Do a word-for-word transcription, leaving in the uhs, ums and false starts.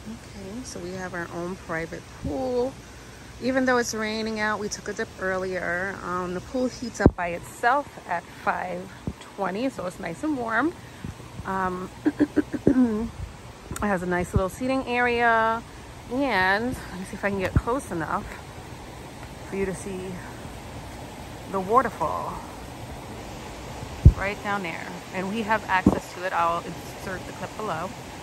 Okay, so we have our own private pool. Even though it's raining out, we took a dip earlier. Um, the pool heats up by itself at five twenty, so it's nice and warm. Um, it has a nice little seating area, and let me see if I can get close enough for you to see the waterfall right down there. And we have access to it. I'll insert the clip below.